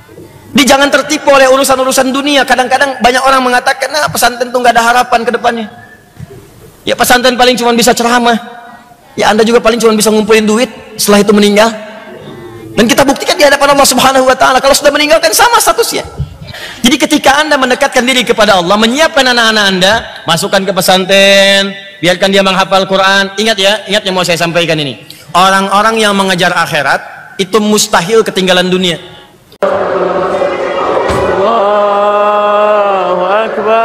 Jangan tertipu oleh urusan-urusan dunia. Kadang-kadang banyak orang mengatakan, nah pesantren tuh nggak ada harapan ke depannya. Ya pesantren paling cuma bisa ceramah. Ya Anda juga paling cuma bisa ngumpulin duit setelah itu meninggal. Dan kita buktikan di hadapan Allah Subhanahu wa taala kalau sudah meninggalkan sama statusnya. Jadi ketika Anda mendekatkan diri kepada Allah, menyiapkan anak-anak Anda, masukkan ke pesantren, biarkan dia menghafal Quran. Ingat ya, ingat yang mau saya sampaikan ini. Orang-orang yang mengejar akhirat itu mustahil ketinggalan dunia. Allahu Akbar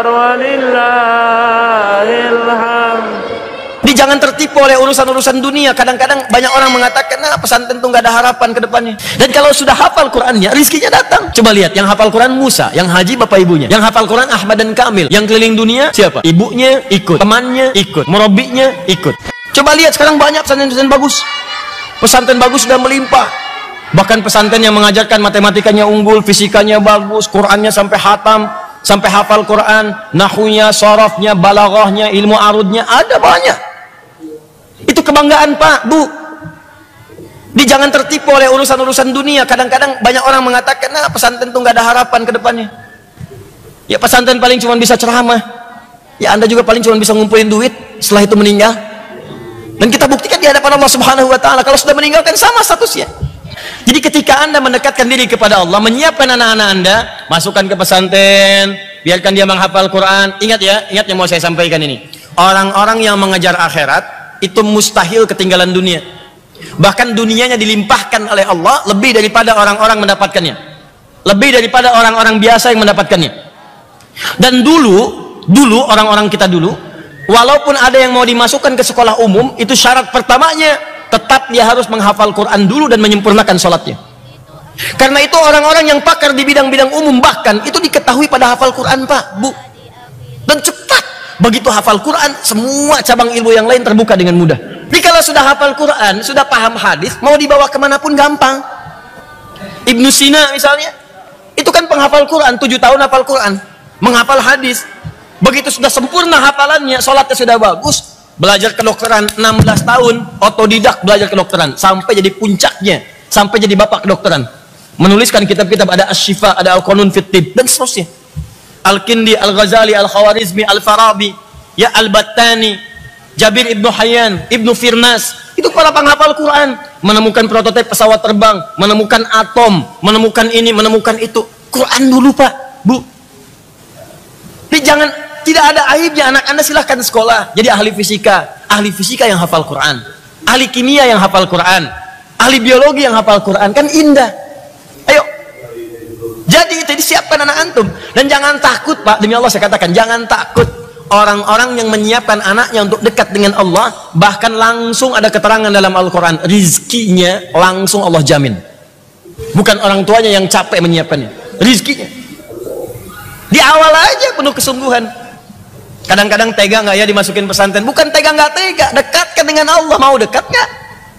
walillahil hamd. Jangan tertipu oleh urusan-urusan dunia. Kadang-kadang banyak orang mengatakan, nah pesantren tuh nggak ada harapan ke depannya. Dan kalau sudah hafal Qurannya, rizkinya datang. Coba lihat, yang hafal Quran Musa, yang haji bapak ibunya. Yang hafal Quran Ahmad dan Kamil. Yang keliling dunia siapa? Ibunya ikut, temannya ikut, murabinya ikut. Coba lihat sekarang banyak pesantren-pesantren bagus. Pesantren bagus sudah melimpah. Bahkan pesantren yang mengajarkan matematikanya unggul, fisikanya bagus, Qurannya sampai hatam, sampai hafal Quran, nahunya, sorofnya, balaghahnya, ilmu arudnya, ada banyak. Itu kebanggaan Pak, Bu. Jangan tertipu oleh urusan-urusan dunia. Kadang-kadang banyak orang mengatakan, nah pesantren tuh nggak ada harapan ke depannya. Ya pesantren paling cuma bisa ceramah. Ya Anda juga paling cuma bisa ngumpulin duit setelah itu meninggal. Dan kita buktikan di hadapan Allah Subhanahu wa taala kalau sudah meninggalkan sama statusnya. Jadi ketika Anda mendekatkan diri kepada Allah, menyiapkan anak-anak Anda, masukkan ke pesantren, biarkan dia menghafal Quran. Ingat ya, ingat yang mau saya sampaikan ini. Orang-orang yang mengejar akhirat itu mustahil ketinggalan dunia. Bahkan dunianya dilimpahkan oleh Allah lebih daripada orang-orang mendapatkannya, lebih daripada orang-orang biasa yang mendapatkannya. Dan dulu orang-orang kita dulu, walaupun ada yang mau dimasukkan ke sekolah umum, itu syarat pertamanya tetap dia harus menghafal Quran dulu dan menyempurnakan sholatnya. Karena itu orang-orang yang pakar di bidang-bidang umum bahkan itu diketahui pada hafal Quran Pak, Bu. Dan cepat. Begitu hafal Quran, semua cabang ilmu yang lain terbuka dengan mudah. Jadi kalau sudah hafal Quran, sudah paham hadis, mau dibawa kemanapun gampang. Ibnu Sina misalnya, itu kan penghafal Quran, 7 tahun hafal Quran, menghafal hadis. Begitu sudah sempurna hafalannya, sholatnya sudah bagus, belajar kedokteran 16 tahun, otodidak belajar kedokteran, sampai jadi puncaknya, sampai jadi bapak kedokteran. Menuliskan kitab-kitab, ada Asy-Syifa, ada Al-Qanun fit Tibb, dan seterusnya. Al-Kindi, Al-Ghazali, Al-Khawarizmi, Al-Farabi, ya Al-Battani, Jabir Ibnu Hayyan, Ibnu Firnas, itu para penghafal Quran, menemukan prototipe pesawat terbang, menemukan atom, menemukan ini, menemukan itu. Quran dulu Pak, Bu. Jadi jangan, tidak ada aibnya anak Anda silahkan sekolah, jadi ahli fisika yang hafal Quran, ahli kimia yang hafal Quran, ahli biologi yang hafal Quran, kan indah. Ayo. Jadi itu disiapkan anak antum. Dan jangan takut Pak, demi Allah saya katakan, jangan takut orang-orang yang menyiapkan anaknya untuk dekat dengan Allah. Bahkan langsung ada keterangan dalam Al-Quran, rizkinya langsung Allah jamin. Bukan orang tuanya yang capek menyiapkannya, rizkinya di awal aja penuh kesungguhan. Kadang-kadang tega nggak ya dimasukin pesantren? Bukan tega nggak tega, dekatkan dengan Allah. Mau dekat nggak?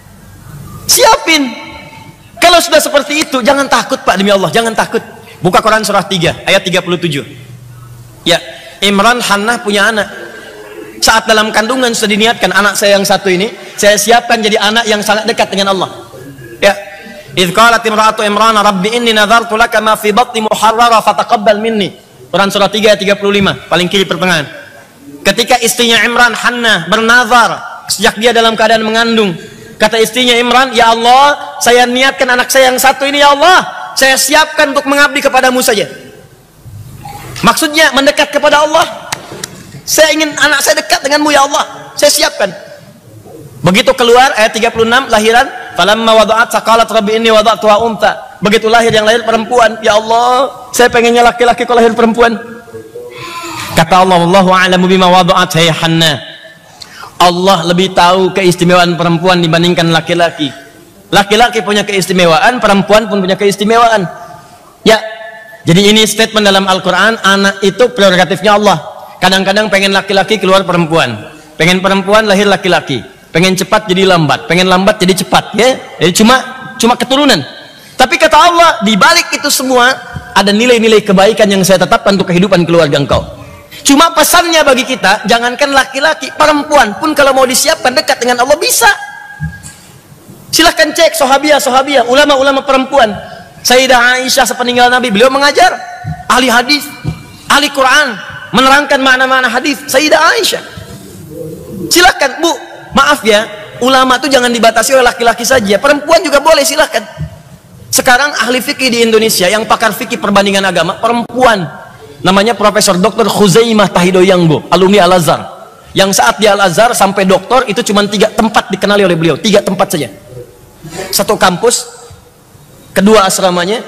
Siapin. Kalau sudah seperti itu, jangan takut Pak, demi Allah, jangan takut. Buka Quran surah 3 ayat 37. Ya, Imran Hannah punya anak. Saat dalam kandungan sudah diniatkan, anak saya yang satu ini saya siapkan jadi anak yang sangat dekat dengan Allah. Ya, idz qalat imra'atu Imran rabbi inni nadzartu laka ma fi batni muharrara fataqabbal minni. Quran surah 3 ayat 35, paling kiri pertengahan. Ketika istrinya Imran Hannah bernazar sejak dia dalam keadaan mengandung, kata istrinya Imran, ya Allah, saya niatkan anak saya yang satu ini, ya Allah, saya siapkan untuk mengabdi kepadamu saja. Maksudnya mendekat kepada Allah. Saya ingin anak saya dekat denganmu ya Allah, saya siapkan. Begitu keluar ayat 36 lahiran, falamma wada'at saqalat rabbi inni wada'tuha untha. Begitu lahir yang lahir perempuan, ya Allah, saya pengennya laki-laki kalau lahir perempuan. Kata Allah, wallahu a'lamu bima wada'at ya Hannah. Allah lebih tahu keistimewaan perempuan dibandingkan laki-laki. Laki-laki punya keistimewaan, perempuan pun punya keistimewaan. Ya, jadi ini statement dalam Al-Quran, anak itu prerogatifnya Allah. Kadang-kadang pengen laki-laki keluar perempuan, pengen perempuan lahir laki-laki, pengen cepat jadi lambat, pengen lambat jadi cepat, ya. Jadi cuma keturunan. Tapi kata Allah, di balik itu semua ada nilai-nilai kebaikan yang saya tetapkan untuk kehidupan keluarga engkau. Cuma pesannya bagi kita, jangankan laki-laki, perempuan pun kalau mau disiapkan dekat dengan Allah bisa. Silahkan cek sahabiah, ulama-ulama perempuan. Sayyidah Aisyah sepeninggal Nabi, beliau mengajar, ahli hadis, ahli Quran, menerangkan makna-makna hadis. Sayyidah Aisyah. Silakan Bu, maaf ya, ulama itu jangan dibatasi oleh laki-laki saja, perempuan juga boleh, silakan. Sekarang ahli fikih di Indonesia yang pakar fikih perbandingan agama perempuan, namanya Profesor Dr. Khuzaimah Tahidoyanggo, alumni Al-Azhar, yang saat di Al-Azhar sampai doktor itu cuma 3 tempat dikenali oleh beliau, 3 tempat saja. 1 kampus, 2 asramanya,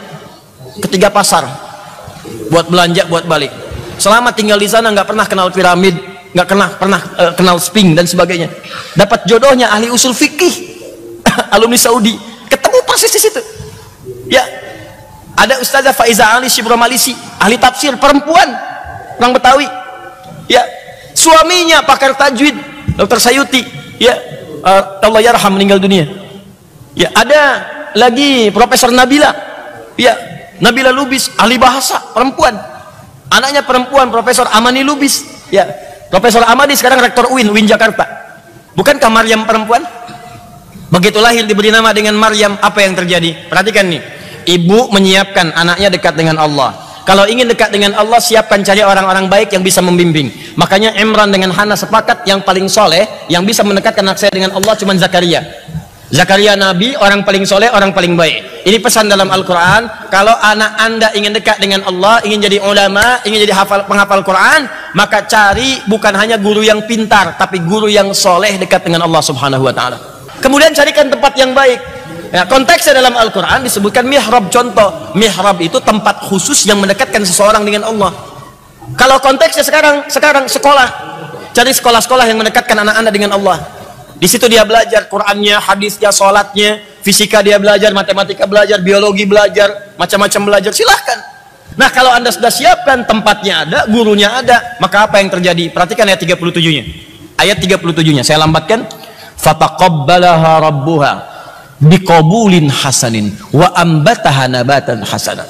3 pasar, buat belanja, buat balik. Selama tinggal di sana nggak pernah kenal piramid, nggak pernah kenal sphinx dan sebagainya. Dapat jodohnya ahli usul fikih, alumni Saudi, ketemu persis di situ. Ya, ada Ustazah Faiza Ali Shibromalisi, ahli tafsir, perempuan, orang Betawi. Ya, suaminya pakar tajwid, Dr. Sayuti. Ya, Allah yarham, meninggal dunia. Ya, ada lagi Profesor Nabila. Ya, Nabila Lubis, ahli bahasa, perempuan. Anaknya perempuan, Profesor Amani Lubis. Ya, Profesor Amani sekarang rektor UIN Jakarta. Bukankah Maryam perempuan? Begitu lahir diberi nama dengan Maryam, apa yang terjadi? Perhatikan nih. Ibu menyiapkan anaknya dekat dengan Allah. Kalau ingin dekat dengan Allah, siapkan cari orang-orang baik yang bisa membimbing. Makanya Imran dengan Hana sepakat yang paling soleh, yang bisa mendekatkan anak saya dengan Allah cuma Zakaria. Zakaria Nabi, orang paling soleh, orang paling baik. Ini pesan dalam Al-Quran. Kalau anak anda ingin dekat dengan Allah, ingin jadi ulama, ingin jadi penghafal Quran, maka cari bukan hanya guru yang pintar, tapi guru yang soleh dekat dengan Allah Subhanahu Wa Taala. Kemudian carikan tempat yang baik. Ya, konteksnya dalam Al-Quran disebutkan mihrab. Contoh, mihrab itu tempat khusus yang mendekatkan seseorang dengan Allah. Kalau konteksnya sekarang sekolah, cari sekolah-sekolah yang mendekatkan anak anda dengan Allah. Di situ dia belajar Qurannya, hadisnya, sholatnya, fisika dia belajar, matematika belajar, biologi belajar, macam-macam belajar. Silahkan. Nah, kalau anda sudah siapkan tempatnya ada, gurunya ada, maka apa yang terjadi? Perhatikan ayat 37-nya. Ayat 37-nya saya lambatkan. Fataqabbalaha rabbuha biqabulin hasanin wa ambataha nabatan hasanan.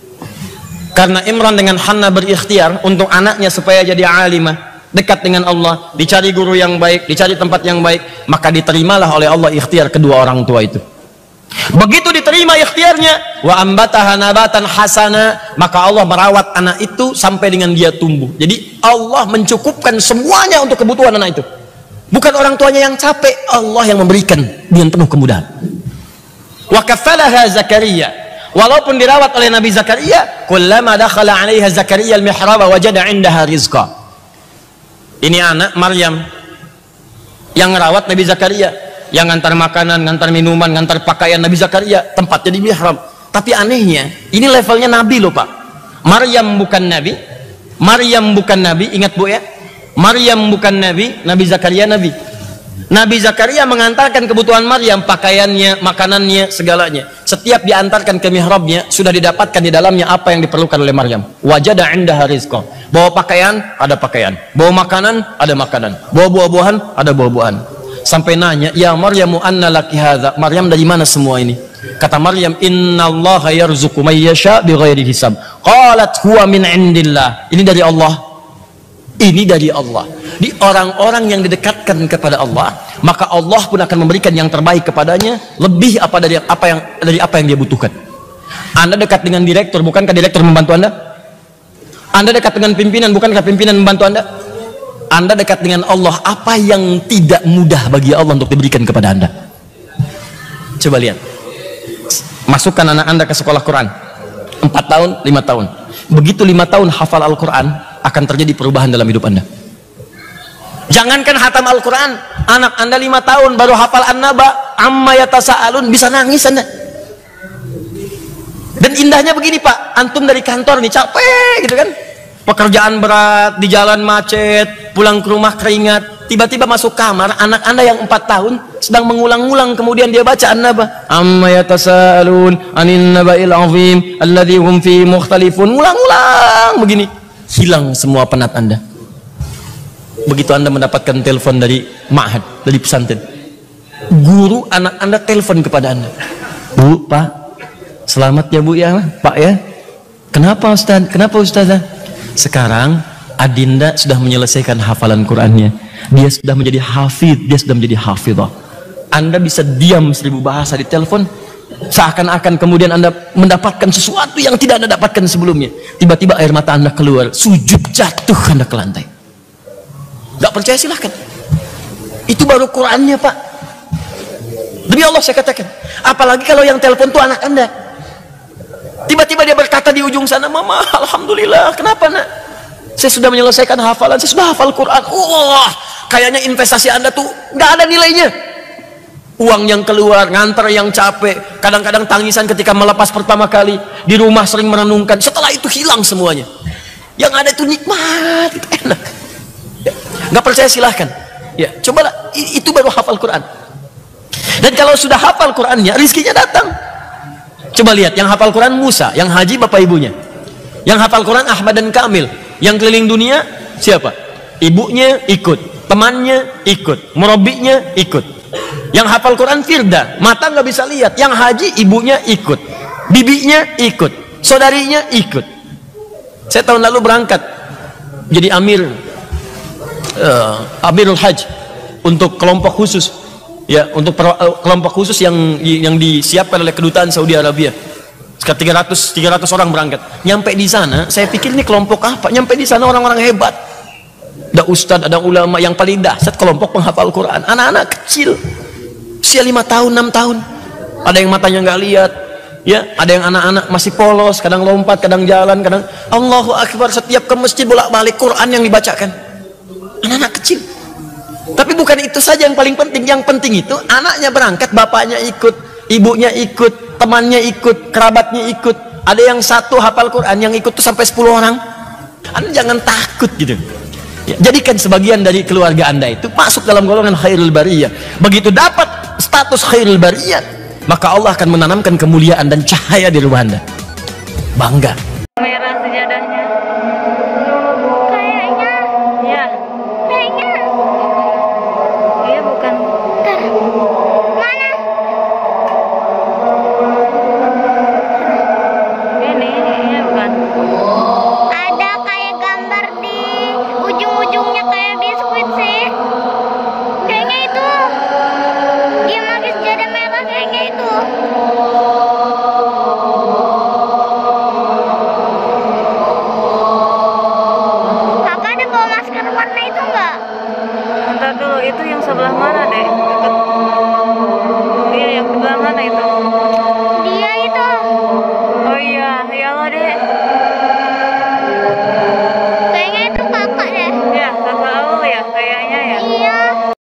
Karena Imran dengan Hannah berikhtiar untuk anaknya supaya jadi alimah, dekat dengan Allah, dicari guru yang baik, dicari tempat yang baik, maka diterimalah oleh Allah ikhtiar kedua orang tua itu. Begitu diterima ikhtiarnya, wa ambataha nabatan hasana, maka Allah merawat anak itu sampai dengan dia tumbuh. Jadi Allah mencukupkan semuanya untuk kebutuhan anak itu. Bukan orang tuanya yang capek, Allah yang memberikan dengan penuh kemudahan. Wa kafalaha Zakaria, walaupun dirawat oleh Nabi Zakaria, kullama dakhala 'alaiha Zakaria al-mihrab wajada 'indaha rizqa. Ini anak Maryam yang merawat Nabi Zakaria, yang ngantar makanan, ngantar minuman, ngantar pakaian Nabi Zakaria, tempatnya di mihrab. Tapi anehnya, ini levelnya Nabi loh Pak. Maryam bukan Nabi, Maryam bukan Nabi, ingat Bu ya, Maryam bukan Nabi, Nabi Zakaria Nabi. Nabi Zakaria mengantarkan kebutuhan Maryam, pakaiannya, makanannya, segalanya. Setiap diantarkan ke mihrabnya, sudah didapatkan di dalamnya apa yang diperlukan oleh Maryam. Wajada 'indaha rizqa. Bawa pakaian, ada pakaian. Bawa makanan, ada makanan. Bawa buah-buahan, ada buah-buahan. Sampai nanya, "Ya Maryamu anna laki hadza?" Maryam, dari mana semua ini? Kata Maryam, "Innallaha yarzuqu may yasha bighairi hisab." Qalat huwa min 'indillah. Ini dari Allah. Ini dari Allah. Di orang-orang yang didekatkan kepada Allah, maka Allah pun akan memberikan yang terbaik kepadanya, lebih dari apa yang dia butuhkan. Anda dekat dengan direktur, bukankah direktur membantu Anda? Anda dekat dengan pimpinan, bukankah pimpinan membantu Anda? Anda dekat dengan Allah, apa yang tidak mudah bagi Allah untuk diberikan kepada Anda? Coba lihat. Masukkan anak Anda ke sekolah Quran 4 tahun, 5 tahun. Begitu 5 tahun hafal Al-Quran, akan terjadi perubahan dalam hidup Anda. Jangankan hatam Al-Quran, anak Anda 5 tahun baru hafal An-Naba, amma yatasaalun, bisa nangis Anda. Dan indahnya begini Pak, antum dari kantor nih capek gitu kan, pekerjaan berat, di jalan macet, pulang ke rumah keringat, tiba-tiba masuk kamar, anak Anda yang 4 tahun sedang mengulang-ulang, kemudian dia baca An-Naba, amma yatasaalun anin naba'il azim alladzi hum fi mukhtalifun, ulang-ulang begini, hilang semua penat Anda. Begitu Anda mendapatkan telepon dari ma'had, dari pesantren, guru anak Anda telepon kepada Anda, "Bu, Pak, selamat ya Bu ya, Pak ya. Kenapa Ustaz? Kenapa Ustazah?" Sekarang Adinda sudah menyelesaikan hafalan Qurannya. Dia sudah menjadi hafidh, dia sudah menjadi hafidhah. Anda bisa diam 1000 bahasa di telepon, Seakan-akan kemudian Anda mendapatkan sesuatu yang tidak Anda dapatkan sebelumnya. Tiba-tiba air mata Anda keluar, sujud, jatuh Anda ke lantai. Gak percaya silahkan. Itu baru Qurannya, Pak. Demi Allah saya katakan. Apalagi kalau yang telepon itu anak Anda. Tiba-tiba dia berkata di ujung sana, "Mama, alhamdulillah." "Kenapa, Nak?" "Saya sudah menyelesaikan hafalan, saya sudah hafal Quran." Wah, kayaknya investasi Anda tuh nggak ada nilainya. Uang yang keluar, nganter yang capek, kadang-kadang tangisan ketika melepas pertama kali, di rumah sering merenungkan, setelah itu hilang semuanya. Yang ada itu nikmat, itu enak. Ya, nggak percaya silahkan. Ya, cobalah, itu baru hafal Quran. Dan kalau sudah hafal Qurannya, rizkinya datang. Coba lihat, yang hafal Quran Musa, yang haji bapak ibunya. Yang hafal Quran Ahmad dan Kamil. Yang keliling dunia siapa? Ibunya ikut, temannya ikut, murabinya ikut. Yang hafal Quran Firda, mata nggak bisa lihat. Yang haji ibunya ikut, bibinya ikut, saudarinya ikut. Saya tahun lalu berangkat jadi Amirul Hajj untuk kelompok khusus. Ya, untuk kelompok khusus yang disiapkan oleh kedutaan Saudi Arabia. Sekitar 300 orang berangkat. Nyampe di sana, saya pikir ini kelompok apa? Nyampe di sana orang-orang hebat. Ada ustadz, ada ulama. Yang paling dahsyat kelompok penghafal Quran. Anak-anak kecil, usia 5 tahun, 6 tahun. Ada yang matanya nggak lihat. Ya, ada yang anak-anak masih polos, kadang lompat, kadang jalan, kadang Allahu Akbar. Setiap ke masjid bolak-balik Quran yang dibacakan. Anak-anak kecil. Tapi bukan itu saja yang paling penting. Yang penting itu anaknya berangkat, bapaknya ikut, ibunya ikut, temannya ikut, kerabatnya ikut. Ada yang satu hafal Quran, yang ikut tuh sampai 10 orang. Anda jangan takut gitu. Ya, jadikan sebagian dari keluarga Anda itu masuk dalam golongan khairul bariyah. Begitu dapat status khairul bariyah, maka Allah akan menanamkan kemuliaan dan cahaya di rumah Anda. Bangga. Merah sejadahnya. Kayaknya. Ya. Kayaknya. Iya bukan. Mana? Ini bukan. Ada kayak gambar di ujung-ujungnya kayak biskuit sih. Kayaknya itu. Dia pakai sejadah merah kayaknya itu.